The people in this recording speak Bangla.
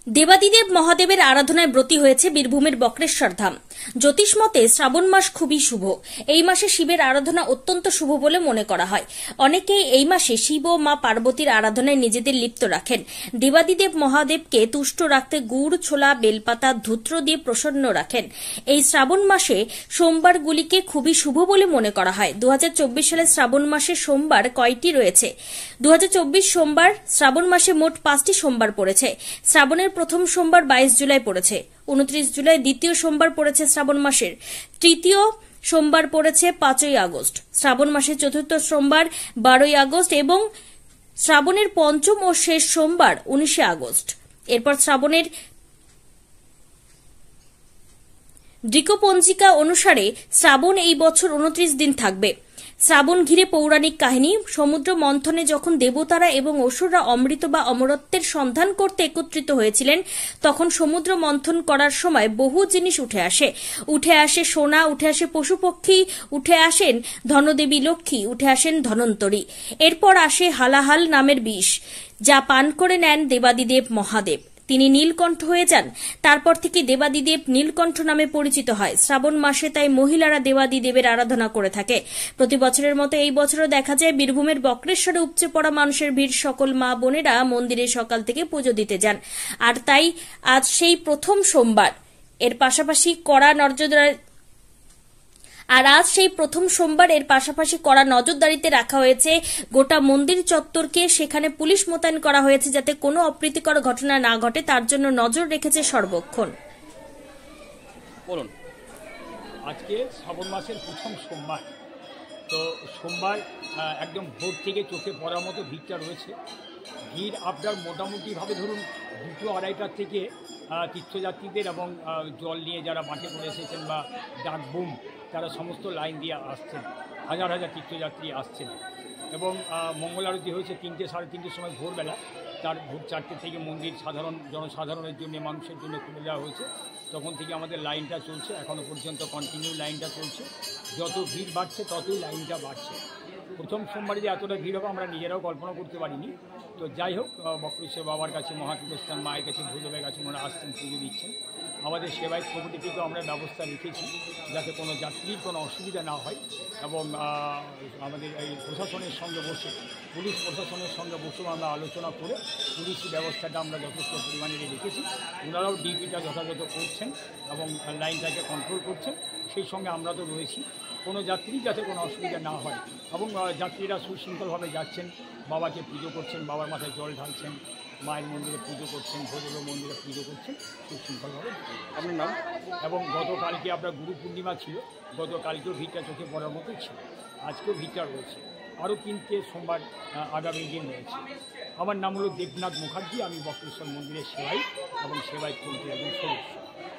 দেবাদিদেব মহাদেবের আরাধনায় ব্রতী হয়েছে বীরভূমের বক্রেশ্বর ধাম। জ্যোতিষ মতে শ্রাবণ মাস খুবই শুভ। এই মাসে শিবের আরাধনা অত্যন্ত শুভ বলে মনে করা হয়। অনেকেই এই মাসে শিব ও মা পার্বতীর আরাধনায় নিজেদের লিপ্ত রাখেন। দেবাদিদেব মহাদেবকে তুষ্ট রাখতে গুড়, ছোলা, বেলপাতা, ধূত্র দিয়ে প্রসন্ন রাখেন। এই শ্রাবণ মাসে সোমবারগুলিকে খুবই শুভ বলে মনে করা হয়। 2024 সালে শ্রাবণ মাসে সোমবার কয়টি রয়েছে? 2024 সোমবার শ্রাবণ মাসে মোট 5টি সোমবার পড়েছে। শ্রাবণের প্রথম সোমবার 22 জুলাই পড়েছে। 29 জুলাই দ্বিতীয় সোমবার পড়েছে শ্রাবণ মাসের। তৃতীয় সোমবার পড়েছে 5ই আগস্ট। শ্রাবণ মাসের চতুর্থ সোমবার 12ই আগস্ট এবং শ্রাবণের পঞ্চম ও শেষ সোমবার 19শে আগস্ট। এরপর শ্রাবণের দৃকপঞ্জিকা অনুসারে শ্রাবণ এই বছর 29 দিন থাকবে। শ্রাবণ ঘিরে পৌরাণিক কাহিনী। সমুদ্র মন্থনে যখন দেবতারা এবং অসুররা অমৃত বা অমরত্বের সন্ধান করতে একত্রিত হয়েছিলেন, তখন সমুদ্র মন্থন করার সময় বহু জিনিস উঠে আসে সোনা, উঠে আসে পশু পক্ষী, উঠে আসেন ধনদেবী লক্ষ্মী, উঠে আসেন ধনন্তরী। এরপর আসে হালাহাল নামের বিষ, যা পান করে নেন দেবাদিদেব মহাদেব। তিনি নীলকণ্ঠ হয়ে যান। তারপর থেকে দেবাদিদেব নীলকণ্ঠ নামে পরিচিত হয়। শ্রাবণ মাসে তাই মহিলারা দেবাদিদেবের আরাধনা করে থাকে। প্রতি বছরের মতো এই বছরও দেখা যায় বীরভূমের বক্রেশ্বরে উপচে পড়া মানুষের ভিড়। সকল মা বোনেরা মন্দিরে সকাল থেকে পুজো দিতে যান। আর তাই আজ সেই প্রথম সোমবার। এর পাশাপাশি কড়া নজরদারিতে রাখা হয়েছে গোটা মন্দির চত্বরকে। সেখানে পুলিশ মোতায়েন করা হয়েছে যাতে কোনো অপ্রীতিকর ঘটনা না ঘটে, তার জন্য নজর রেখেছে সর্বক্ষণ। বলুন, আজকে শ্রাবণ মাসের প্রথম সোমবার। তো সোমবার একদম ভোর থেকে চোখে পড়ার মতো ভিড়টা রয়েছে। ভিড় আপনার মোটামুটিভাবে ধরুন 2-2:30টার থেকে তীর্থযাত্রীদের এবং জল নিয়ে যারা মাঠে পড়ে এসেছেন বা ডাকবুম, তারা সমস্ত লাইন দিয়ে আসছেন। হাজার হাজার তীর্থযাত্রী আসছেন এবং মঙ্গল আরতি হয়েছে 3-3:30 সময় ভোরবেলা। তার ভোর 4টে থেকে মন্দির জনসাধারণের জন্য, মানুষের জন্য খুলে দেওয়া হয়েছে। তখন থেকে আমাদের লাইনটা চলছে, এখনও পর্যন্ত কন্টিনিউ লাইনটা চলছে। যত ভিড় বাড়ছে ততই লাইনটা বাড়ছে। প্রথম সোমবারে যে এতটা ভিড় হবে আমরা নিজেরাও কল্পনা করতে পারিনি। তো যাই হোক, বক্রেশ্বর বাবার কাছে, মহাতীর্থস্থান মায়ের কাছে, ভৈরবের কাছে ওনারা আসছেন, পুজো দিচ্ছেন। আমাদের সেবায়ত কমিটি থেকেও আমরা ব্যবস্থা রেখেছি যাতে কোনো যাত্রীর কোনো অসুবিধা না হয় এবং আমাদের এই প্রশাসনের সঙ্গে বসে, পুলিশ প্রশাসনের সঙ্গে বসেও আমরা আলোচনা করে পুলিশি ব্যবস্থাটা আমরা যথেষ্ট পরিমাণে রেখেছি। ওনারাও ডিউটিটা যথাযথ করছেন এবং লাইনটাকে কন্ট্রোল করছেন। সেই সঙ্গে আমরা তো রয়েছি, কোনো যাত্রী যাতে কোনো অসুবিধা না হয় এবং যাত্রীরা সুশৃঙ্খলভাবে যাচ্ছেন, বাবাকে পুজো করছেন, বাবার মাথায় জল ঢালছেন, মায়ের মন্দিরে পুজো করছেন, ভৈরব মন্দিরে পুজো করছেন সুশৃঙ্খলভাবে। আপনার নাম? এবং গতকালকে আপনার গুরু পূর্ণিমা ছিল, গতকালকেও ভিড়টা চোখে পড়ার মতোই ছিল, আজকেও ভিড়টা রয়েছে। আরও 3টে সোমবার আগামী দিন রয়েছে। আমার নাম হলো দেবনাথ মুখার্জি। আমি বক্রেশ্বর মন্দিরের সেবাই এবং সেবায়ত কমিটির একজন সদস্য।